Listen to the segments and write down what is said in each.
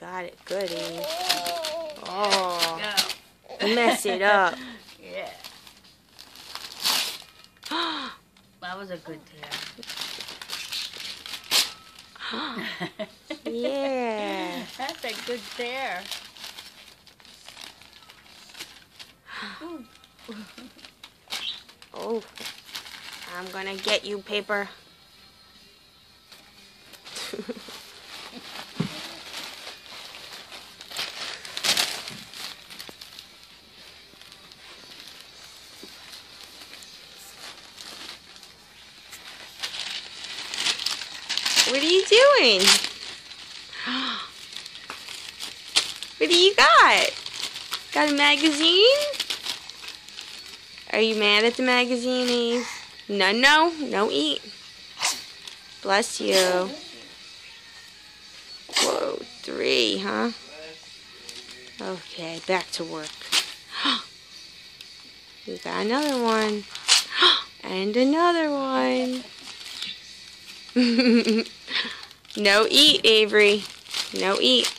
got it good, Eve. Oh, Go. mess it up. Yeah. That was a good tear. Yeah. That's a good tear. Oh, I'm gonna get you, paper. What are you doing? What do you got? Got a magazine? Are you mad at the magazine, Eve? No eat. Bless you. Whoa, 3, huh? Okay, back to work. We got another one. And another one. No eat, Avery. No eat.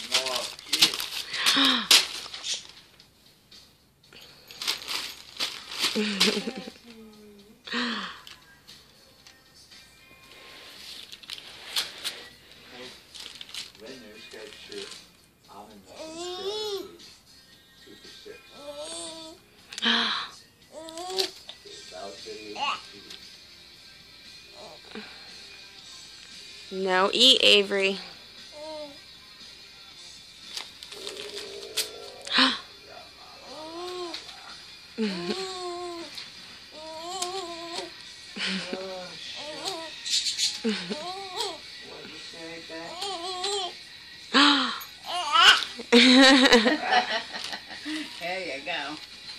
No eat, Avery. There you go.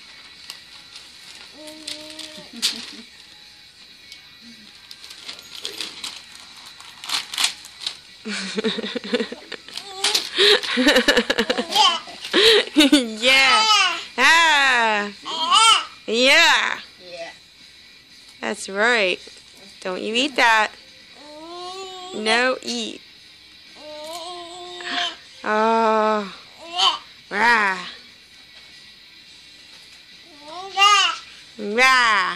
Yeah. Ah. Yeah. Yeah. That's right. Don't you eat that. No eat. Oh. Rah. Rah.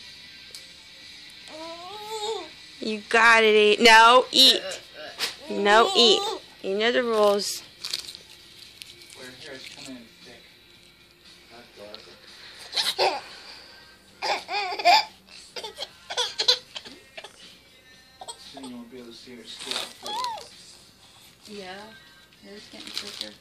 You got it, eat. No, eat. No, eat. You know the rules. Where hair is coming in thick, not darker. Soon you won't be able to see her scalp. Yeah. It's getting thicker.